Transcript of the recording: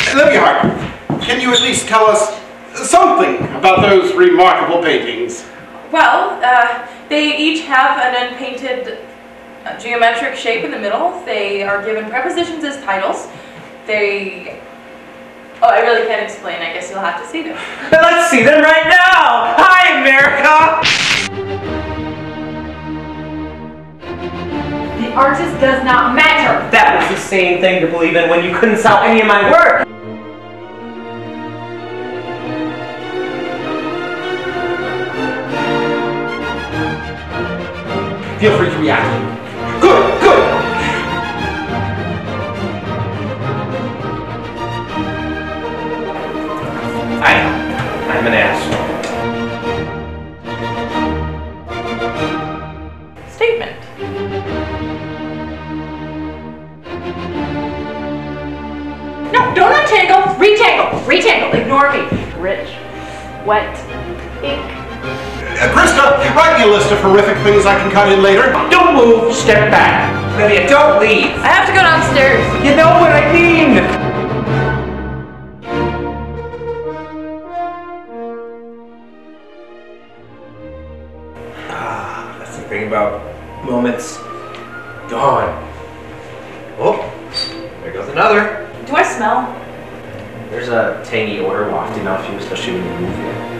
Livia Hart, can you at least tell us something about those remarkable paintings? Well, they each have an unpainted geometric shape in the middle. They are given prepositions as titles. Oh, I really can't explain. I guess you'll have to see them. Let's see them right now! Hi, America! The artist does not matter! That was the same thing to believe in when you couldn't sell any of my work! Feel free to react. Good, good! I'm an asshole. Statement. No, don't untangle! Retangle! Retangle! Ignore me! Rich. Wet. Ink. Krista, write me a list of horrific things I can cut in later. Don't move, step back. Livia, don't leave. I have to go downstairs. You know what I mean. That's the thing about moments. Gone. Oh, there goes another. Do I smell? There's a tangy odor wafting off you, especially when you move here.